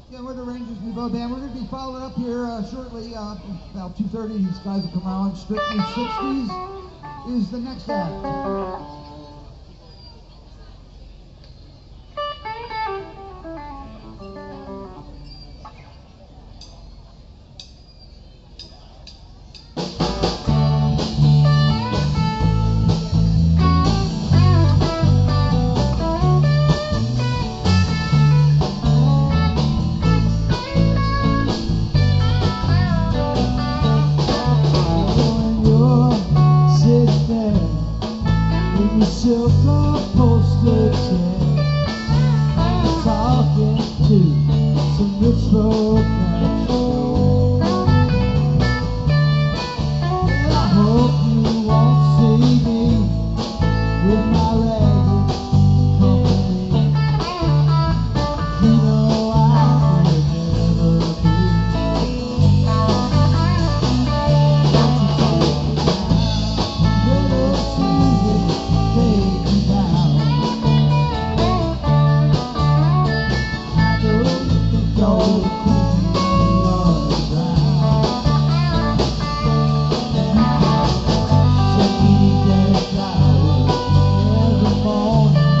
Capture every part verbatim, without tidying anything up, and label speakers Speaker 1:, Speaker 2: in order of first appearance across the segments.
Speaker 1: Yeah, we're the Rangers Nouveau Band. We're going to be following up here uh, shortly, uh, about two thirty. These guys will come on. Strictly sixties is the next act.
Speaker 2: Silk upholstered chair, talking to some rich folk next door. I hope you won't see me with my ragged company. You know I could never be. Little Susie, take me down. I don't think all the queens are around. Send me dead flowers every morning.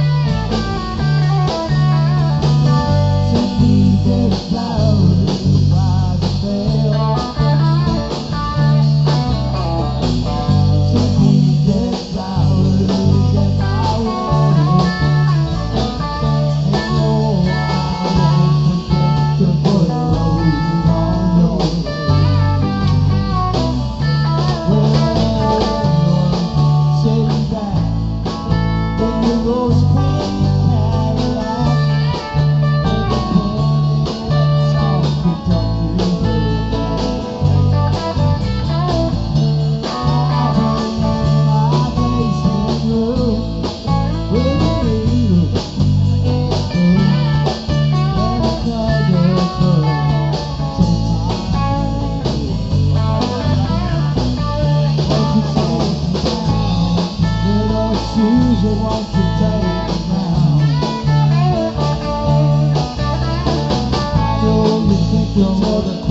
Speaker 2: Send me dead flowers by the bell. Send me dead flowers at my wedding. And no, I won't forget the bullet on your way. Well, sitting back in your rose-painted Cadillac, making pennies on Kentucky Road. I'm in my basement room with a needle and a spoon and a cover for take my won't you take me down? Little Susie, won't you take me down? I know you think you're more than